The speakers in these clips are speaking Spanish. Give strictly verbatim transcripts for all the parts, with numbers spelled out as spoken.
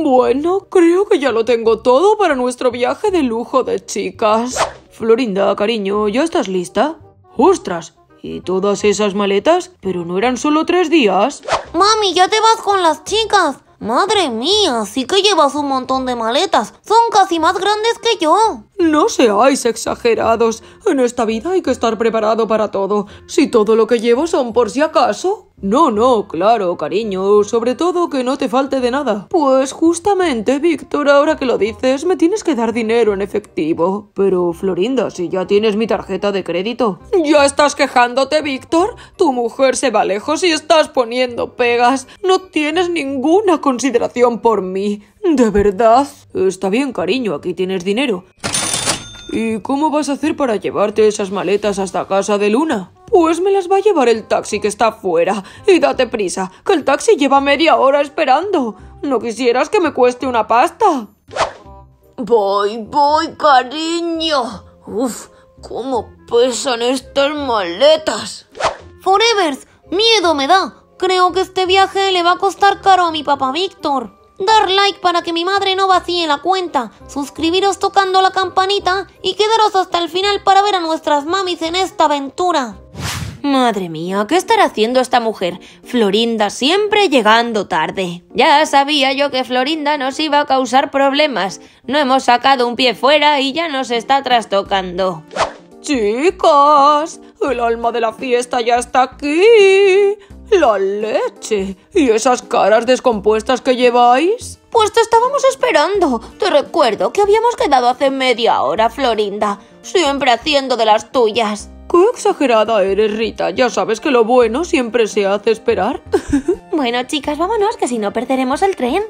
Bueno, creo que ya lo tengo todo para nuestro viaje de lujo de chicas. Florinda, cariño, ¿ya estás lista? ¡Ostras! ¿Y todas esas maletas? ¿Pero no eran solo tres días? Mami, ya te vas con las chicas. Madre mía, sí que llevas un montón de maletas. Son casi más grandes que yo. No seáis exagerados. En esta vida hay que estar preparado para todo. Si todo lo que llevo son por si acaso. No, no, claro, cariño. Sobre todo que no te falte de nada. Pues justamente, Víctor, ahora que lo dices, me tienes que dar dinero en efectivo. Pero, Florinda, si ya tienes mi tarjeta de crédito. ¿Ya estás quejándote, Víctor? Tu mujer se va lejos y estás poniendo pegas. No tienes ninguna consideración por mí. ¿De verdad? Está bien, cariño, aquí tienes dinero. ¿Y cómo vas a hacer para llevarte esas maletas hasta casa de Luna? Pues me las va a llevar el taxi que está afuera. Y date prisa, que el taxi lleva media hora esperando. ¿No quisieras que me cueste una pasta? Voy, voy, cariño. Uf, cómo pesan estas maletas. Forevers, miedo me da. Creo que este viaje le va a costar caro a mi papá Víctor. Dar like para que mi madre no vacíe la cuenta, suscribiros tocando la campanita y quedaros hasta el final para ver a nuestras mamis en esta aventura. Madre mía, ¿qué estará haciendo esta mujer? Florinda siempre llegando tarde. Ya sabía yo que Florinda nos iba a causar problemas. No hemos sacado un pie fuera y ya nos está trastocando. Chicas, el alma de la fiesta ya está aquí. ¡La leche! ¿Y esas caras descompuestas que lleváis? Pues te estábamos esperando. Te recuerdo que habíamos quedado hace media hora, Florinda. Siempre haciendo de las tuyas. ¡Qué exagerada eres, Rita! Ya sabes que lo bueno siempre se hace esperar. Bueno, chicas, vámonos, que si no perderemos el tren.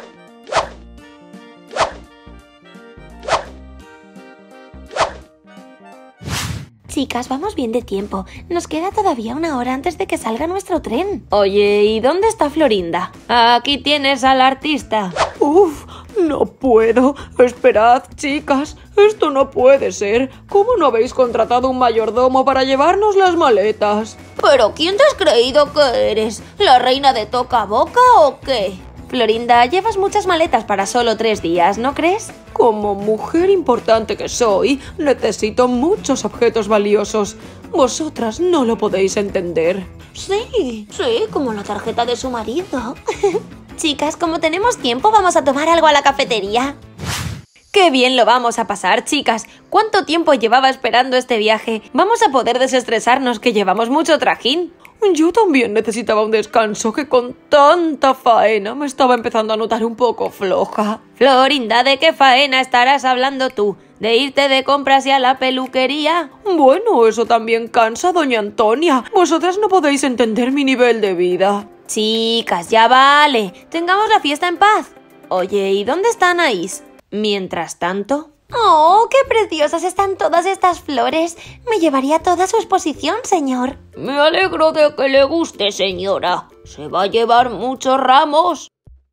Chicas, vamos bien de tiempo. Nos queda todavía una hora antes de que salga nuestro tren. Oye, ¿y dónde está Florinda? Aquí tienes al artista. Uf, no puedo. Esperad, chicas. Esto no puede ser. ¿Cómo no habéis contratado un mayordomo para llevarnos las maletas? ¿Pero quién te has creído que eres? ¿La reina de toca boca o qué? Florinda, llevas muchas maletas para solo tres días, ¿no crees? Como mujer importante que soy, necesito muchos objetos valiosos. Vosotras no lo podéis entender. Sí, sí, como la tarjeta de su marido. Chicas, como tenemos tiempo, vamos a tomar algo a la cafetería. ¡Qué bien lo vamos a pasar, chicas! ¿Cuánto tiempo llevaba esperando este viaje? Vamos a poder desestresarnos, que llevamos mucho trajín. Yo también necesitaba un descanso, que con tanta faena me estaba empezando a notar un poco floja. Florinda, ¿de qué faena estarás hablando tú? ¿De irte de compras y a la peluquería? Bueno, eso también cansa, doña Antonia. Vosotras no podéis entender mi nivel de vida. Chicas, ya vale. Tengamos la fiesta en paz. Oye, ¿y dónde está Anaís? Mientras tanto... ¡Oh, qué preciosas están todas estas flores! Me llevaría toda su exposición, señor. Me alegro de que le guste, señora. ¿Se va a llevar muchos ramos?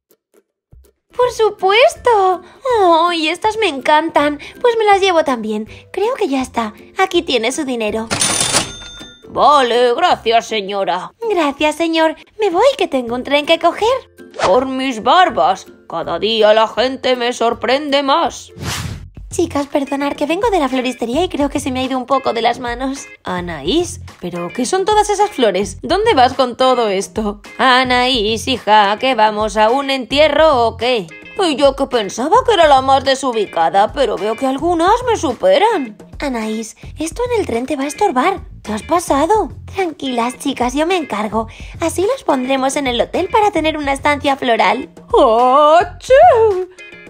¡Por supuesto! ¡Oh, y estas me encantan! Pues me las llevo también. Creo que ya está. Aquí tiene su dinero. Vale, gracias, señora. Gracias, señor. Me voy, que tengo un tren que coger. Por mis barbas. Cada día la gente me sorprende más. Chicas, perdonad que vengo de la floristería y creo que se me ha ido un poco de las manos. Anaís, ¿pero qué son todas esas flores? ¿Dónde vas con todo esto? Anaís, hija, ¿qué vamos a un entierro o qué? Y yo que pensaba que era la más desubicada, pero veo que algunas me superan. Anaís, esto en el tren te va a estorbar. ¿Te has pasado? Tranquilas, chicas, yo me encargo. Así los pondremos en el hotel para tener una estancia floral. ¡Achú!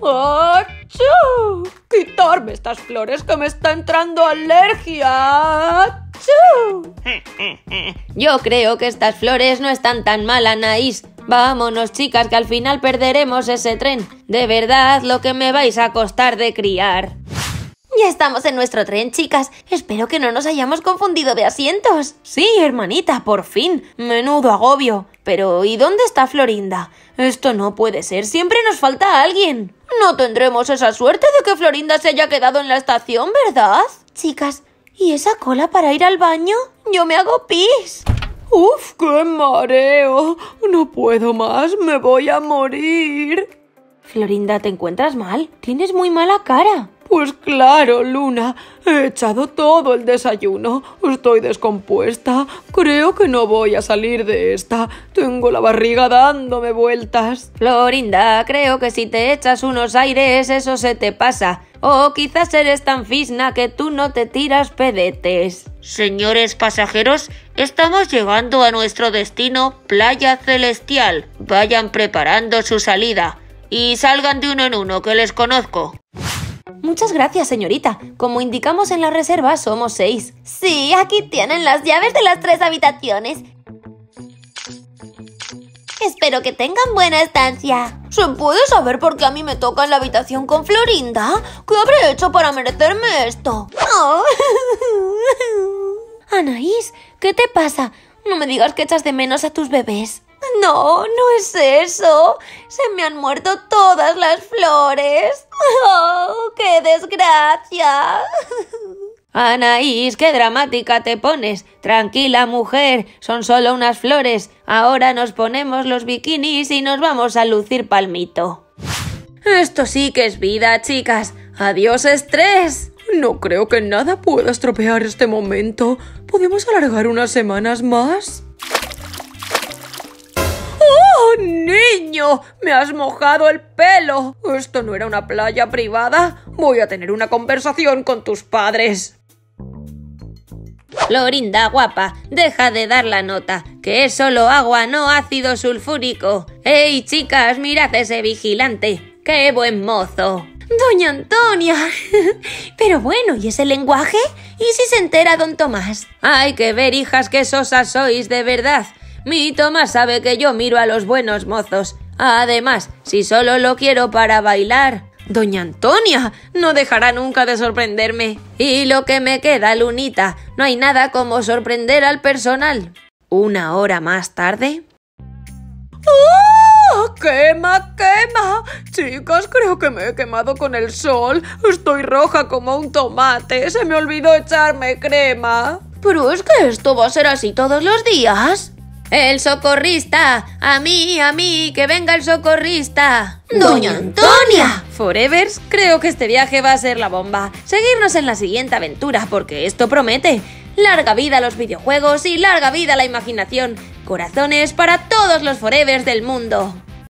¡Achú! ¡Quitarme estas flores, que me está entrando alergia! ¡Achú! Yo creo que estas flores no están tan mal, Anaís. Vámonos, chicas, que al final perderemos ese tren. De verdad, lo que me vais a costar de criar. Ya estamos en nuestro tren, chicas. Espero que no nos hayamos confundido de asientos. Sí, hermanita, por fin. Menudo agobio. Pero, ¿y dónde está Florinda? Esto no puede ser. Siempre nos falta alguien. No tendremos esa suerte de que Florinda se haya quedado en la estación, ¿verdad? Chicas, ¿y esa cola para ir al baño? Yo me hago pis. ¡Uf, qué mareo! No puedo más, me voy a morir. Florinda, ¿te encuentras mal? Tienes muy mala cara. Pues claro, Luna. He echado todo el desayuno. Estoy descompuesta. Creo que no voy a salir de esta. Tengo la barriga dándome vueltas. Florinda, creo que si te echas unos aires eso se te pasa. O quizás eres tan fisna que tú no te tiras pedetes. Señores pasajeros, estamos llegando a nuestro destino, Playa Celestial. Vayan preparando su salida y salgan de uno en uno, que les conozco. Muchas gracias, señorita. Como indicamos en la reserva, somos seis. Sí, aquí tienen las llaves de las tres habitaciones. Espero que tengan buena estancia. ¿Se puede saber por qué a mí me toca en la habitación con Florinda? ¿Qué habré hecho para merecerme esto? Oh. Anaís, ¿qué te pasa? No me digas que echas de menos a tus bebés. No, no es eso. Se me han muerto todas las flores. ¡Oh, qué desgracia! Anaís, qué dramática te pones. Tranquila, mujer, son solo unas flores. Ahora nos ponemos los bikinis y nos vamos a lucir palmito. Esto sí que es vida, chicas. Adiós, estrés. No creo que nada pueda estropear este momento. ¿Podemos alargar unas semanas más? ¡Oh, niño! ¡Me has mojado el pelo! ¿Esto no era una playa privada? Voy a tener una conversación con tus padres. Florinda, guapa, deja de dar la nota, que es solo agua, no ácido sulfúrico. ¡Ey, chicas, mirad ese vigilante! ¡Qué buen mozo! ¡Doña Antonia! Pero bueno, ¿y ese lenguaje? ¿Y si se entera don Tomás? Hay que ver, hijas, qué sosas sois, de verdad. Mi Tomás sabe que yo miro a los buenos mozos. Además, si solo lo quiero para bailar... Doña Antonia no dejará nunca de sorprenderme. Y lo que me queda, Lunita, no hay nada como sorprender al personal. Una hora más tarde... ¡Oh! ¡Quema, quema! Chicas, creo que me he quemado con el sol. Estoy roja como un tomate. Se me olvidó echarme crema. ¿Pero es que esto va a ser así todos los días? ¡El socorrista! ¡A mí, a mí! ¡Que venga el socorrista! ¡Doña Antonia! Forevers, creo que este viaje va a ser la bomba. Seguirnos en la siguiente aventura, porque esto promete. Larga vida a los videojuegos y larga vida a la imaginación. Corazones para todos los Forevers del mundo.